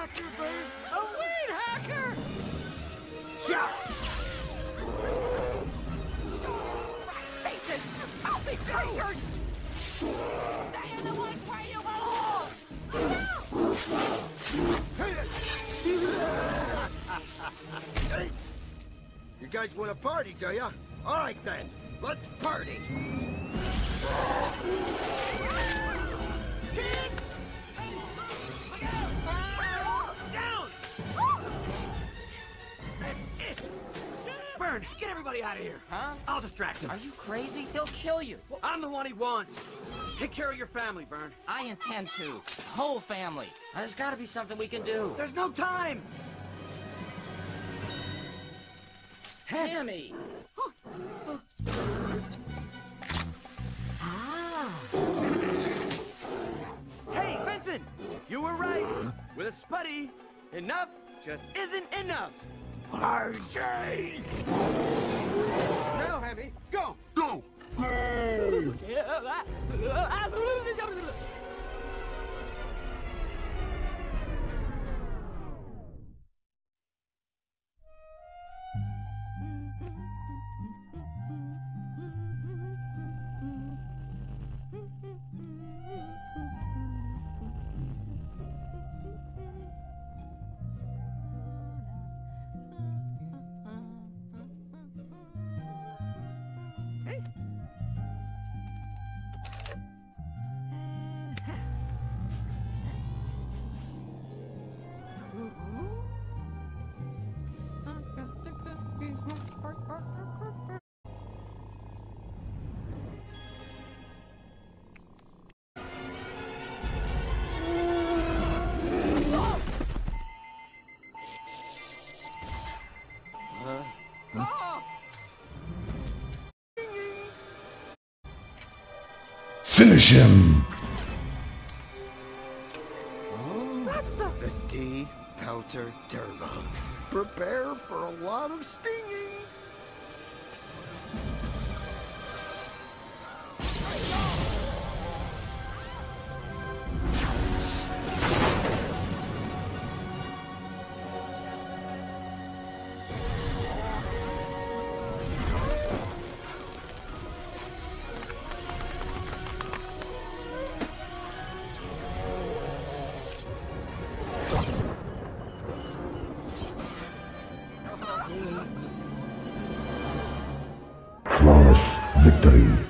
hacker, Bird! A weed hacker! Yeah! Faces! Filthy creatures! Stay in the woods where you belong! Hey! You guys want to party, do ya? All right then, let's party! Kids! Look out! Down! That's it! Vern, get everybody out of here! Huh? I'll distract him. Are you crazy? He'll kill you. I'm the one he wants. Just take care of your family, Vern. I intend to. The whole family. There's got to be something we can do. There's no time! Hammy! Hey, Vincent! You were right. With a Spuddy, enough just isn't enough. RJ! Now, Hammy, go! Go! Finish him! Oh, that's the D-Pelter Turbo. Prepare for a lot of stinging. Flawless victory.